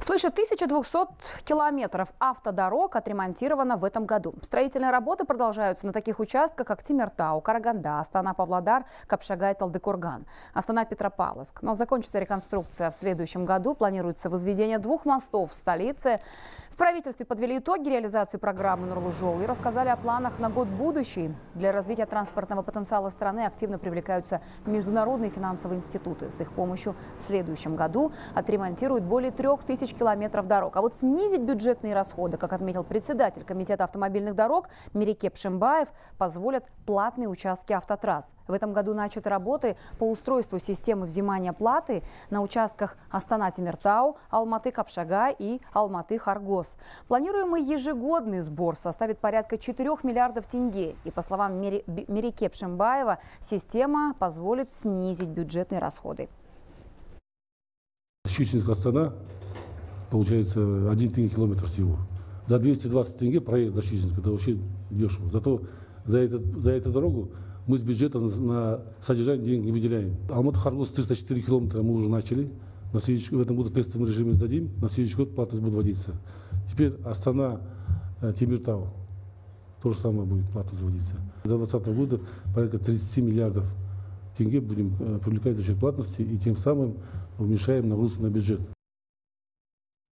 Свыше 1200 километров автодорог отремонтировано в этом году. Строительные работы продолжаются на таких участках, как Темиртау, Караганда, Астана-Павлодар, Капшагай, Талдыкурган, Астана-Петропавловск. Но закончится реконструкция в следующем году. Планируется возведение 2 мостов в столице. В правительстве подвели итоги реализации программы «Нурлы-Жол» и рассказали о планах на год будущий. Для развития транспортного потенциала страны активно привлекаются международные финансовые институты. С их помощью в следующем году отремонтируют более 3000 километров дорог. А вот снизить бюджетные расходы, как отметил председатель комитета автомобильных дорог Мерике Пшембаев, позволят платные участки автотрасс. В этом году начаты работы по устройству системы взимания платы на участках Астана-Темиртау, Алматы-Капшагай и Алматы-Харгос. Планируемый ежегодный сбор составит порядка 4 миллиардов тенге. И, по словам Мерике Пшембаева, система позволит снизить бюджетные расходы. Щучинск-Астана получается 1 тенге километр всего. За 220 тенге проезд до Щучинска, это вообще дешево. Зато за эту дорогу мы с бюджета на содержание денег не выделяем. Алматы-Харгос 304 километра мы уже начали. В этом году в тестовом режиме сдадим. На следующий год платность будет вводиться. Теперь Астана-Темиртау. То же самое будет платность вводиться. До 2020 года порядка 30 миллиардов тенге будем привлекать за счет платности и тем самым уменьшаем нагрузку на бюджет.